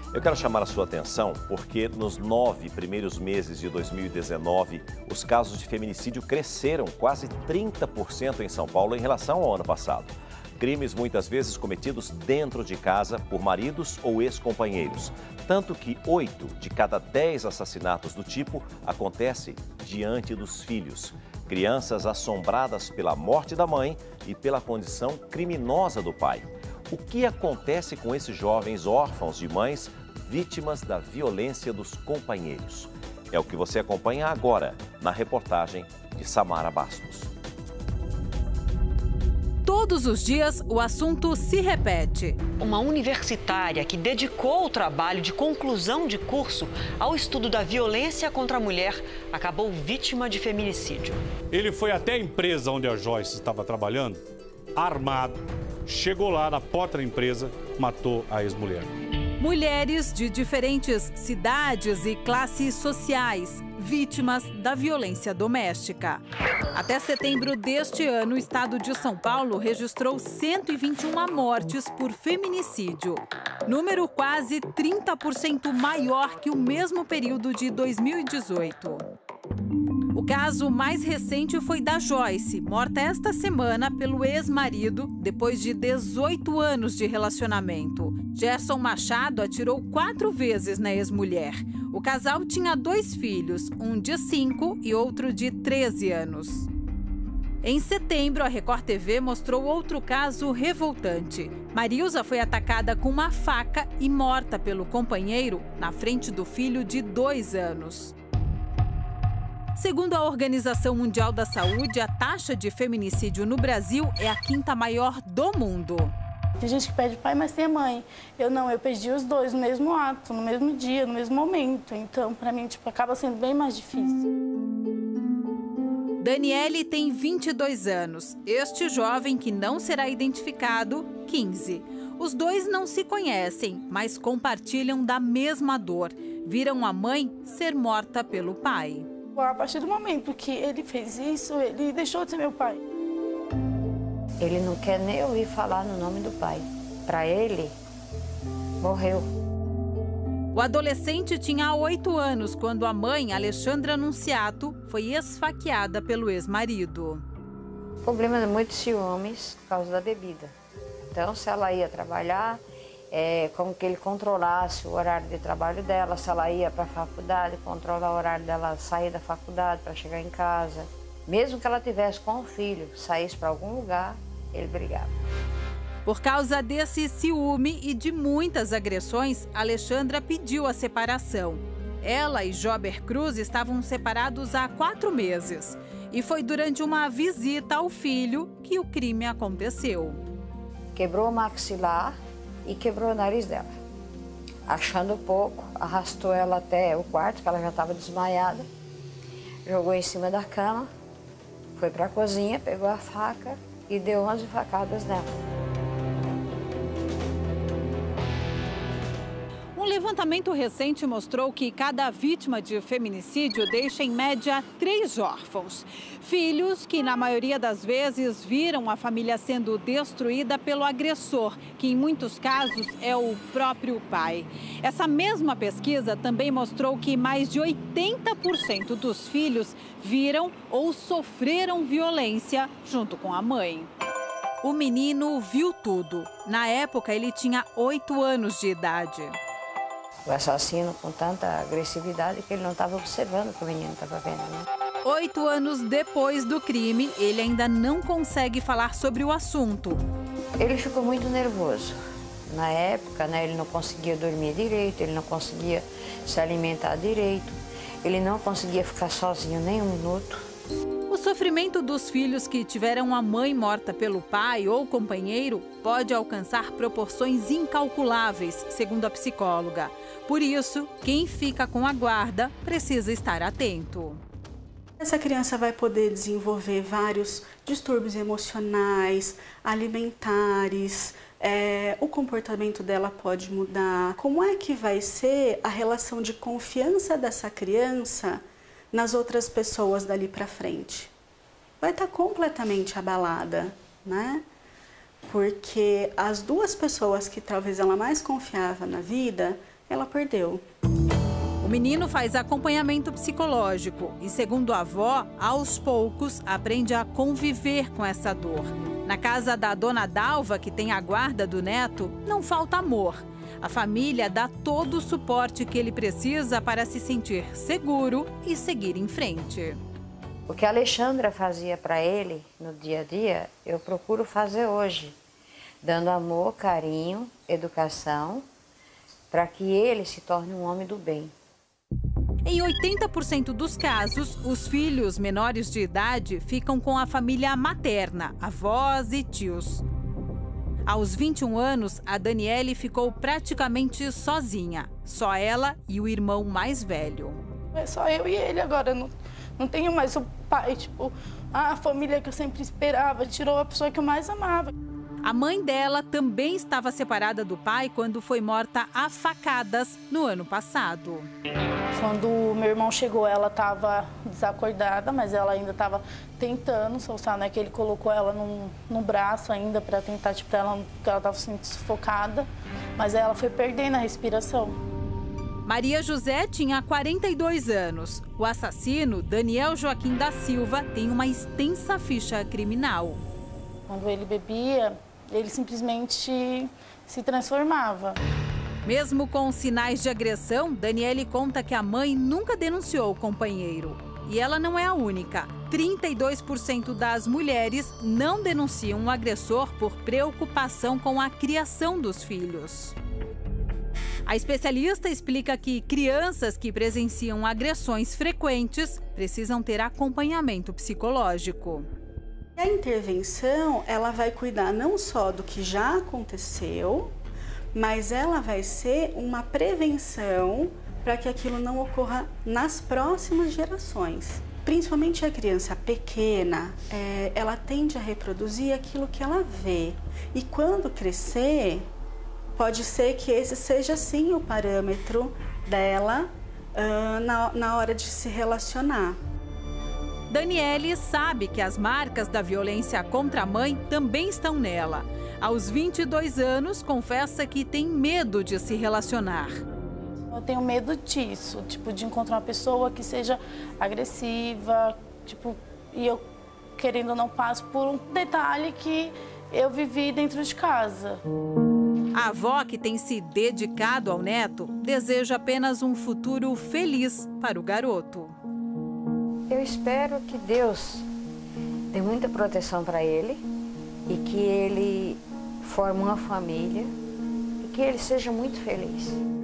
Eu quero chamar a sua atenção porque nos 9 primeiros meses de 2019, os casos de feminicídio cresceram quase 30% em São Paulo em relação ao ano passado. Crimes muitas vezes cometidos dentro de casa por maridos ou ex-companheiros. Tanto que 8 de cada 10 assassinatos do tipo acontece diante dos filhos. Crianças assombradas pela morte da mãe e pela condição criminosa do pai. O que acontece com esses jovens órfãos de mães vítimas da violência dos companheiros? É o que você acompanha agora na reportagem de Samara Bastos. Todos os dias, o assunto se repete. Uma universitária que dedicou o trabalho de conclusão de curso ao estudo da violência contra a mulher acabou vítima de feminicídio. Ele foi até a empresa onde a Joyce estava trabalhando, armado, chegou lá na porta da empresa, matou a ex-mulher. Mulheres de diferentes cidades e classes sociais, vítimas da violência doméstica. Até setembro deste ano, o estado de São Paulo registrou 121 mortes por feminicídio. Número quase 30% maior que o mesmo período de 2018. O caso mais recente foi da Joyce, morta esta semana pelo ex-marido depois de 18 anos de relacionamento. Gerson Machado atirou 4 vezes na ex-mulher. O casal tinha 2 filhos, um de 5 e outro de 13 anos. Em setembro, a Record TV mostrou outro caso revoltante. Marilza foi atacada com uma faca e morta pelo companheiro na frente do filho de 2 anos. Segundo a Organização Mundial da Saúde, a taxa de feminicídio no Brasil é a 5ª maior do mundo. Tem gente que pede pai, mas tem a mãe. Eu não, eu perdi os 2 no mesmo ato, no mesmo dia, no mesmo momento. Então, para mim, acaba sendo bem mais difícil. Daniele tem 22 anos. Este jovem, que não será identificado, 15. Os dois não se conhecem, mas compartilham da mesma dor. Viram a mãe ser morta pelo pai. A partir do momento que ele fez isso, ele deixou de ser meu pai. Ele não quer nem ouvir falar no nome do pai. Para ele, morreu. O adolescente tinha 8 anos quando a mãe, Alexandra Nunciato, foi esfaqueada pelo ex-marido. O problema é muito ciúmes por causa da bebida. Então, se ela ia trabalhar, como que ele controlasse o horário de trabalho dela, se ela ia para a faculdade, controlar o horário dela sair da faculdade para chegar em casa. Mesmo que ela tivesse com o filho, saísse para algum lugar, ele brigava. Por causa desse ciúme e de muitas agressões, Alexandra pediu a separação. Ela e Jober Cruz estavam separados há 4 meses. E foi durante uma visita ao filho que o crime aconteceu. Quebrou o maxilar e quebrou o nariz dela. Achando pouco, arrastou ela até o quarto, que ela já estava desmaiada, jogou em cima da cama, foi para a cozinha, pegou a faca e deu 11 facadas nela. Um levantamento recente mostrou que cada vítima de feminicídio deixa, em média, 3 órfãos. Filhos que, na maioria das vezes, viram a família sendo destruída pelo agressor, que, em muitos casos, é o próprio pai. Essa mesma pesquisa também mostrou que mais de 80% dos filhos viram ou sofreram violência junto com a mãe. O menino viu tudo. Na época, ele tinha 8 anos de idade. O assassino com tanta agressividade que ele não estava observando o que o menino estava vendo, né? 8 anos depois do crime, ele ainda não consegue falar sobre o assunto. Ele ficou muito nervoso. Na época, né, ele não conseguia dormir direito, ele não conseguia se alimentar direito, ele não conseguia ficar sozinho nem um minuto. O sofrimento dos filhos que tiveram a mãe morta pelo pai ou companheiro pode alcançar proporções incalculáveis, segundo a psicóloga. Por isso, quem fica com a guarda precisa estar atento. Essa criança vai poder desenvolver vários distúrbios emocionais, alimentares, o comportamento dela pode mudar. Como é que vai ser a relação de confiança dessa criança nas outras pessoas dali para frente? Vai estar completamente abalada, né? Porque as 2 pessoas que talvez ela mais confiava na vida ela perdeu. O menino faz acompanhamento psicológico e, segundo a avó, aos poucos aprende a conviver com essa dor. Na casa da dona Dalva, que tem a guarda do neto, não falta amor. A família dá todo o suporte que ele precisa para se sentir seguro e seguir em frente. O que a Alexandra fazia para ele no dia a dia, eu procuro fazer hoje, dando amor, carinho, educação, para que ele se torne um homem do bem. Em 80% dos casos, os filhos menores de idade ficam com a família materna, avós e tios. Aos 21 anos, a Daniele ficou praticamente sozinha. Só ela e o irmão mais velho. É só eu e ele agora, não tenho mais o pai, tipo, a família que eu sempre esperava, tirou a pessoa que eu mais amava. A mãe dela também estava separada do pai quando foi morta a facadas no ano passado. Quando o meu irmão chegou, ela estava desacordada, mas ela ainda estava tentando soltar, né? Que ele colocou ela no braço ainda para tentar, tipo, porque ela estava sendo sufocada. Mas aí ela foi perdendo a respiração. Maria José tinha 42 anos. O assassino, Daniel Joaquim da Silva, tem uma extensa ficha criminal. Quando ele bebia, ele simplesmente se transformava. Mesmo com sinais de agressão, Daniele conta que a mãe nunca denunciou o companheiro. E ela não é a única. 32% das mulheres não denunciam o agressor por preocupação com a criação dos filhos. A especialista explica que crianças que presenciam agressões frequentes precisam ter acompanhamento psicológico. A intervenção, ela vai cuidar não só do que já aconteceu, mas ela vai ser uma prevenção para que aquilo não ocorra nas próximas gerações. Principalmente a criança pequena, ela tende a reproduzir aquilo que ela vê. E quando crescer, pode ser que esse seja sim o parâmetro dela na hora de se relacionar. Daniele sabe que as marcas da violência contra a mãe também estão nela. Aos 22 anos, confessa que tem medo de se relacionar. Eu tenho medo disso, tipo, de encontrar uma pessoa que seja agressiva, tipo, e eu, querendo ou não, passo por um detalhe que eu vivi dentro de casa. A avó, que tem se dedicado ao neto, deseja apenas um futuro feliz para o garoto. Eu espero que Deus dê muita proteção para ele e que ele forme uma família e que ele seja muito feliz.